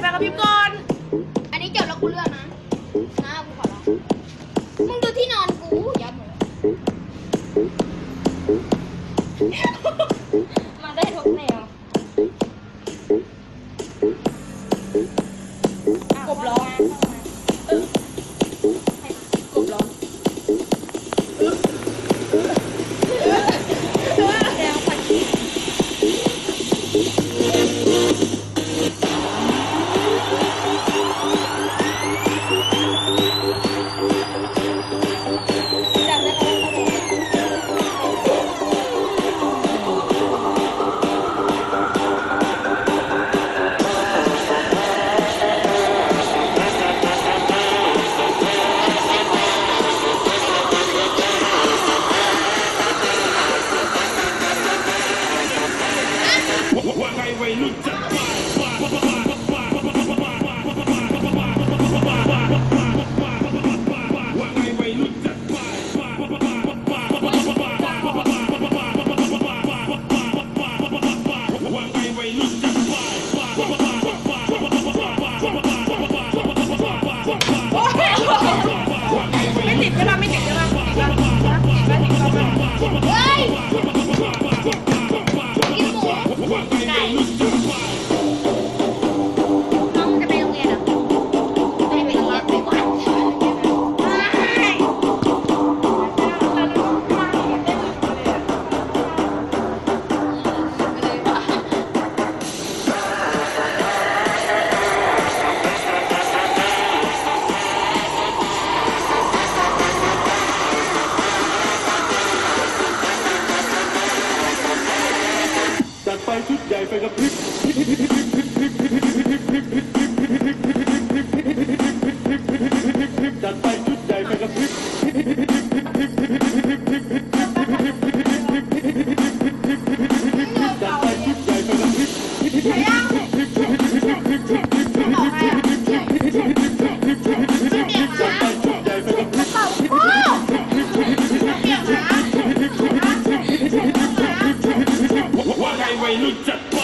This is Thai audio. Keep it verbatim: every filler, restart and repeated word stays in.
ไฟกระพริบก่อนอันนี้จบแล้วกูเลือกนะนะกูขอร้องมึงดูที่นอนกูยัดหมดมาได้ทุกแนวกบร้องกบร้องแนวผัดชีว่าไงวัยรุ่นจัดไปว่าไงวัยรุ่นจัดไปว่าไงวัยรุ่นจัดไปไม่ติดใช่ป่ะไม่ติดใช่ป่ะเฮ้ยน้องจะไปโรงเรียนอ่ะไม่ไปโรงเรียนไปวัดจัดไปชุดใหญ่ไปกับพริบจัดไปชุดใหญ่ไปกับพริบจัดไปชุดใหญ่ไปกับพริบจัดไปชุดใหญ่ไปกับพริบว่าไงวัยรุ่นจัด